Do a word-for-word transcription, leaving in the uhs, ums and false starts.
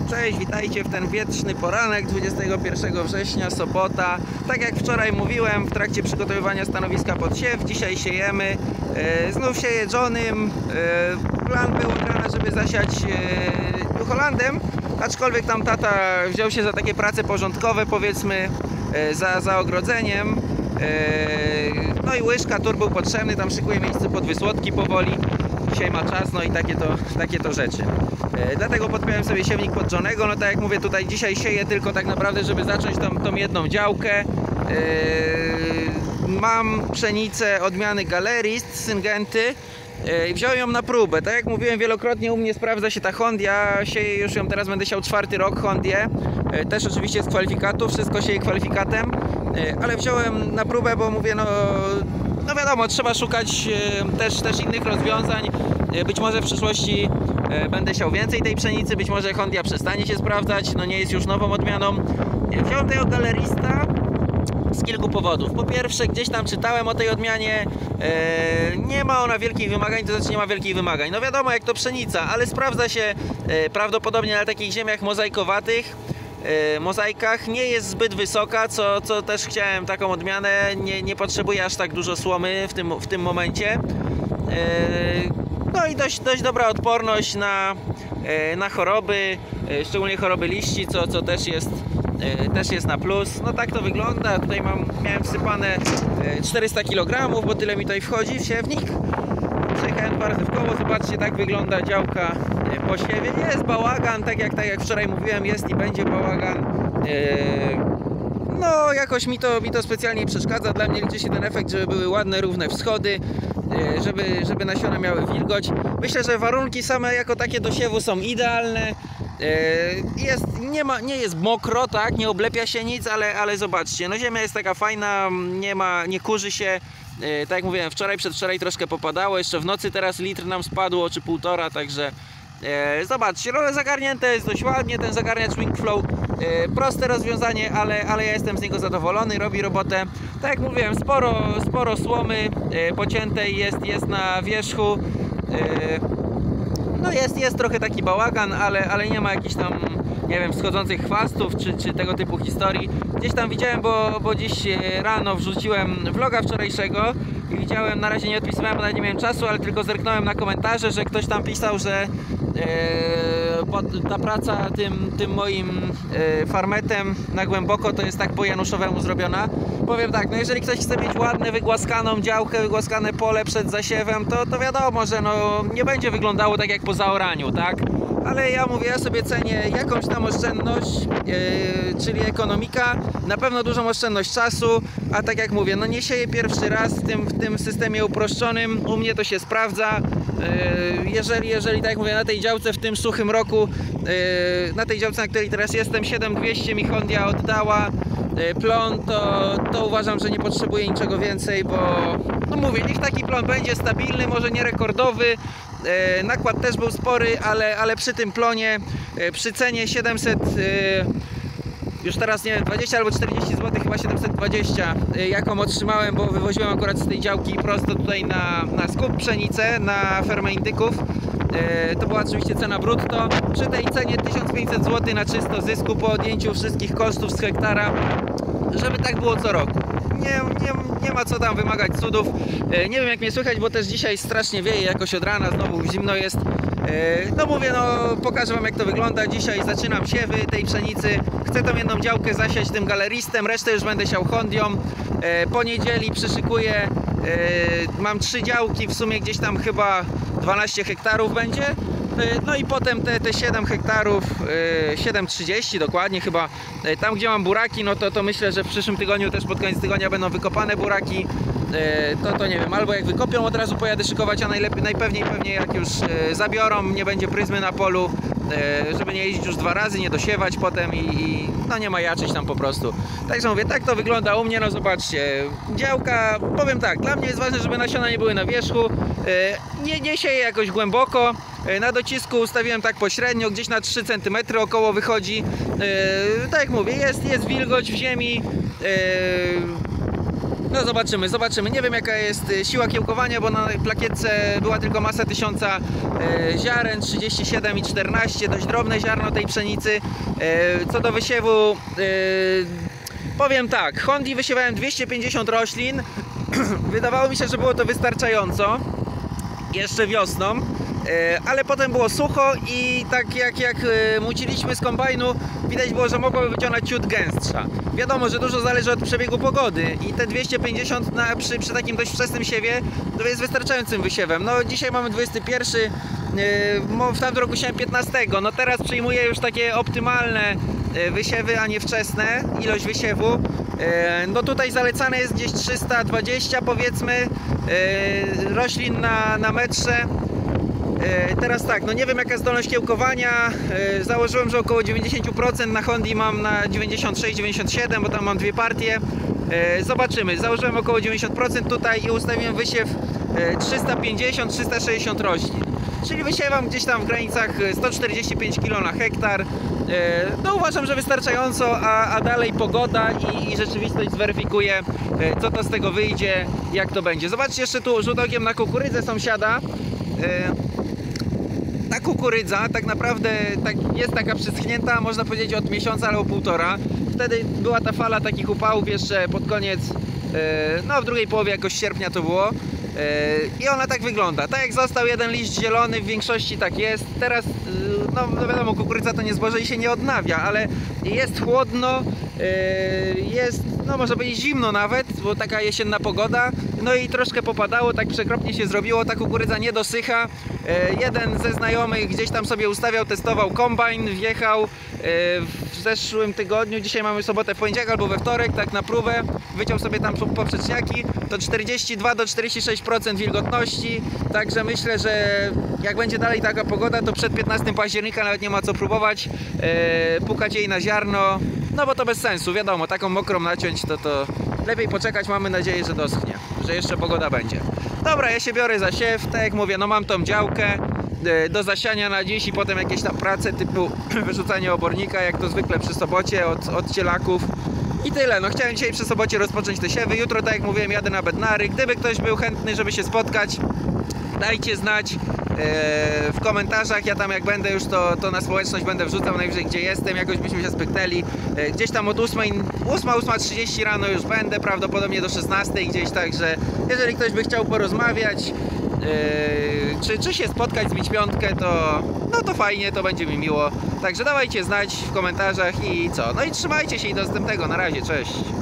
Cześć, witajcie w ten wietrzny poranek dwudziestego pierwszego września, sobota. Tak jak wczoraj mówiłem, w trakcie przygotowywania stanowiska pod siew, dzisiaj siejemy. E, znów sieję Johnem. E, plan był od rana, żeby zasiać e, New Hollandem, aczkolwiek tam tata wziął się za takie prace porządkowe, powiedzmy, e, za, za ogrodzeniem. E, no i łyżka, tur był potrzebny, tam szykuje miejsce pod wysłodki powoli. Dzisiaj ma czas, no i takie to, takie to rzeczy. E, dlatego podpiąłem sobie siewnik pod Johnego. No tak jak mówię, tutaj dzisiaj sieję tylko tak naprawdę, żeby zacząć tą, tą jedną działkę. E, mam pszenicę odmiany Galerist, Syngenty. E, wziąłem ją na próbę. Tak jak mówiłem wielokrotnie, u mnie sprawdza się ta Hondia. Sieję już ją, teraz będę siał czwarty rok Hondię. E, też oczywiście z kwalifikatu, wszystko sieję kwalifikatem. E, ale wziąłem na próbę, bo mówię, no... No wiadomo, trzeba szukać e, też, też innych rozwiązań. E, być może w przyszłości e, będę siał więcej tej pszenicy, być może Hondia przestanie się sprawdzać, no nie jest już nową odmianą. E, wziąłem tego Galerista z kilku powodów. Po pierwsze, gdzieś tam czytałem o tej odmianie, e, nie ma ona wielkich wymagań, to znaczy nie ma wielkich wymagań. No wiadomo, jak to pszenica, ale sprawdza się e, prawdopodobnie na takich ziemiach mozaikowatych. Yy, mozaikach nie jest zbyt wysoka, co, co też chciałem taką odmianę, nie, nie potrzebuje aż tak dużo słomy w tym, w tym momencie. Yy, no i dość, dość dobra odporność na, yy, na choroby, yy, szczególnie choroby liści, co, co też, jest, yy, też jest na plus. No tak to wygląda, tutaj mam, miałem wsypane yy, czterysta kilogramów, bo tyle mi tutaj wchodzi w siewnik. Przejechałem dwa razy w koło, zobaczcie, tak wygląda działka po siewie. Jest bałagan, tak jak, tak jak wczoraj mówiłem, jest i będzie bałagan. No jakoś mi to, mi to specjalnie przeszkadza. Dla mnie liczy się ten efekt, żeby były ładne, równe wschody, żeby, żeby nasiona miały wilgoć. Myślę, że warunki same jako takie do siewu są idealne. Jest, nie, ma, nie jest mokro, tak, nie oblepia się nic, ale, ale zobaczcie, no ziemia jest taka fajna, nie ma, nie kurzy się. Tak jak mówiłem, wczoraj, przedwczoraj troszkę popadało, jeszcze w nocy teraz litr nam spadło, czy półtora, także e, zobaczcie, role zagarnięte jest dość ładnie, ten zagarniacz Wingflow, e, proste rozwiązanie, ale, ale ja jestem z niego zadowolony, robi robotę. Tak jak mówiłem, sporo, sporo słomy e, pociętej jest, jest na wierzchu, e, no jest, jest trochę taki bałagan, ale, ale nie ma jakichś tam, nie wiem, wschodzących chwastów, czy, czy tego typu historii. Gdzieś tam widziałem, bo, bo dziś rano wrzuciłem vloga wczorajszego i widziałem, na razie nie odpisywałem, bo nawet nie miałem czasu, ale tylko zerknąłem na komentarze, że ktoś tam pisał, że e, ta praca tym, tym moim e, farmetem na głęboko to jest tak po januszowemu zrobiona. Powiem tak, no jeżeli ktoś chce mieć ładne, wygłaskaną działkę, wygłaskane pole przed zasiewem, to, to wiadomo, że no, nie będzie wyglądało tak jak po zaoraniu, tak? Ale ja mówię, ja sobie cenię jakąś tam oszczędność, yy, czyli ekonomika, na pewno dużą oszczędność czasu, a tak jak mówię, no nie sieję pierwszy raz w tym, w tym systemie uproszczonym, u mnie to się sprawdza. Yy, jeżeli, jeżeli, tak jak mówię, na tej działce w tym suchym roku, yy, na tej działce, na której teraz jestem, siedem dwieście mi Hondia oddała yy, plon, to, to uważam, że nie potrzebuję niczego więcej, bo no mówię, niech taki plon będzie stabilny, może nie rekordowy. Nakład też był spory, ale, ale przy tym plonie, przy cenie siedemset, już teraz nie wiem, dwadzieścia albo czterdzieści złotych, chyba siedemset dwadzieścia, jaką otrzymałem, bo wywoziłem akurat z tej działki prosto tutaj na, na skup pszenicę, na fermę indyków. To była oczywiście cena brutto. Przy tej cenie tysiąc pięćset złotych na czysto zysku po odjęciu wszystkich kosztów z hektara, żeby tak było co roku. Nie, nie, nie ma co tam wymagać cudów. Nie wiem jak mnie słychać, bo też dzisiaj strasznie wieje jakoś od rana, znowu zimno jest. No mówię, no pokażę wam jak to wygląda. Dzisiaj zaczynam siewy tej pszenicy. Chcę tą jedną działkę zasiać tym Galeristem, resztę już będę siał Hondią. Po niedzieli przyszykuję, mam trzy działki, w sumie gdzieś tam chyba dwanaście hektarów będzie. No i potem te, te siedem hektarów, siedem trzydzieści dokładnie chyba, tam gdzie mam buraki, no to, to myślę, że w przyszłym tygodniu też pod koniec tygodnia będą wykopane buraki. To, to nie wiem, albo jak wykopią od razu pojadę szykować, a najlepiej, najpewniej pewnie jak już zabiorą, nie będzie pryzmy na polu, żeby nie jeździć już dwa razy, nie dosiewać potem i, i no nie ma jaczyć tam po prostu. Także mówię, tak to wygląda u mnie, no zobaczcie, działka, powiem tak, dla mnie jest ważne, żeby nasiona nie były na wierzchu, nie, nie sieję jakoś głęboko, na docisku ustawiłem tak pośrednio, gdzieś na trzy centymetry około wychodzi, tak jak mówię, jest, jest wilgoć w ziemi. No zobaczymy, zobaczymy. Nie wiem jaka jest siła kiełkowania, bo na plakietce była tylko masa tysiąca e, ziaren, trzydzieści siedem i czternaście, dość drobne ziarno tej pszenicy. E, co do wysiewu, e, powiem tak, Hondi wysiewałem dwieście pięćdziesiąt roślin. Wydawało mi się, że było to wystarczająco jeszcze wiosną, ale potem było sucho i tak jak, jak muciliśmy z kombajnu, widać było, że mogłoby być ona ciut gęstsza. Wiadomo, że dużo zależy od przebiegu pogody i te dwieście pięćdziesiąt na, przy, przy takim dość wczesnym siewie to jest wystarczającym wysiewem. No dzisiaj mamy dwudziesty pierwszy, w tamtym roku siałem piętnastego, no teraz przyjmuję już takie optymalne wysiewy, a nie wczesne, ilość wysiewu. No tutaj zalecane jest gdzieś trzysta dwadzieścia powiedzmy roślin na, na metrze. Teraz tak, no nie wiem jaka jest zdolność kiełkowania. Założyłem, że około dziewięćdziesiąt procent, na Hondi mam na dziewięćdziesiąt sześć dziewięćdziesiąt siedem, bo tam mam dwie partie. Zobaczymy, założyłem około dziewięćdziesiąt procent tutaj i ustawiłem wysiew trzysta pięćdziesiąt trzysta sześćdziesiąt roślin. Czyli wysiewam gdzieś tam w granicach sto czterdzieści pięć kilo na hektar. No uważam, że wystarczająco, a, a dalej pogoda i, i rzeczywistość zweryfikuje, co to z tego wyjdzie, jak to będzie. Zobaczcie jeszcze tu rzut okiem na kukurydzę sąsiada. Ta kukurydza tak naprawdę tak, jest taka przyschnięta, można powiedzieć od miesiąca albo półtora. Wtedy była ta fala takich upałów jeszcze pod koniec, no w drugiej połowie jakoś sierpnia to było. I ona tak wygląda. Tak jak został jeden liść zielony, w większości tak jest. Teraz, no, no wiadomo, kukurydza to nie zboże i się nie odnawia, ale jest chłodno, jest, no można powiedzieć zimno nawet, bo taka jesienna pogoda. No i troszkę popadało, tak przekropnie się zrobiło, ta kukurydza nie dosycha. Jeden ze znajomych gdzieś tam sobie ustawiał, testował kombajn, wjechał w zeszłym tygodniu, dzisiaj mamy sobotę, w poniedziałek albo we wtorek, tak na próbę, wyciął sobie tam poprzeczniaki, to czterdzieści dwa do czterdziestu sześciu procent wilgotności, także myślę, że jak będzie dalej taka pogoda, to przed piętnastego października nawet nie ma co próbować e, pukać jej na ziarno, no bo to bez sensu, wiadomo, taką mokrą naciąć, to to lepiej poczekać, mamy nadzieję, że doschnie, że jeszcze pogoda będzie. Dobra, ja się biorę za siew, tak jak mówię, no mam tą działkę do zasiania na dziś i potem jakieś tam prace typu wyrzucanie obornika, jak to zwykle przy sobocie od, od cielaków. I tyle, no chciałem dzisiaj przy sobocie rozpocząć te siewy, jutro tak jak mówiłem jadę na Bednary. Gdyby ktoś był chętny, żeby się spotkać, dajcie znać w komentarzach, ja tam jak będę już to, to na społeczność będę wrzucał najwyżej gdzie jestem, jakoś byśmy się spytali. Gdzieś tam od ósmej, ósma, ósma trzydzieści rano już będę, prawdopodobnie do szesnastej gdzieś, także jeżeli ktoś by chciał porozmawiać, Yy, czy, czy się spotkać, zbić piątkę, to no to fajnie, to będzie mi miło. Także dawajcie znać w komentarzach i co? No i trzymajcie się i do następnego. Na razie, cześć.